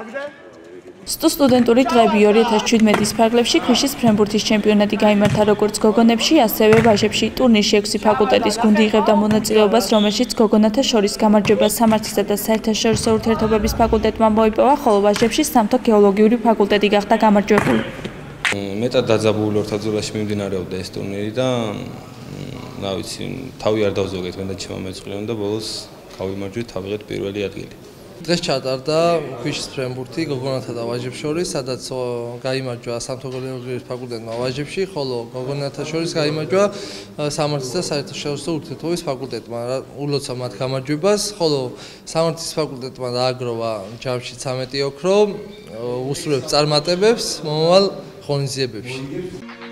სტუდენტური დღეები 2017-ის ფარგლებში ქვიშის ფრენბურთის ჩემპიონატი გაიმართა როგორც გოგონებში, ასევე ვაჟებში. ტურნირში 6 ფაკულტეტის გუნდი იღებდა მონაწილეობას, რომელშიც გოგონათა შორის გამარჯვება სამართლისა და საერთაშორისო ურთიერთობების ფაკულტეტმა მოიპოვა, ხოლო ვაჟებში სამთო გეოლოგიური ფაკულტეტი გახდა გამარჯვებული. მეტად დაძაბულ ორთაძულაში მიმდინარეობდა ეს ტურნირი და რა ვიცი, თავი არ დავზოგეთ, მე და ჩემო მეწყვილემ და ბოლოს გავიმარჯვეთ, ავიღეთ პირველი ადგილი. დღეს ჩატარდა ქვიშის ფრენბურთი გოგონათა და ვაჟებს შორის, სადაც გაიმარჯვა სამთო გეოლოგიის ფაკულტეტმა ვაჟებში, ხოლო გოგონათა შორის გაიმარჯვა სამართლის და საერთაშორისო ურთიერთობების ფაკულტეტმა. ულოცა მათ გამარჯვებას, ხოლო სამართლის ფაკულტეტმა დააგროვა ჯამში 13 ოქრო, უსურვებს წარმატებებს მომავალ ღონისძიებებში.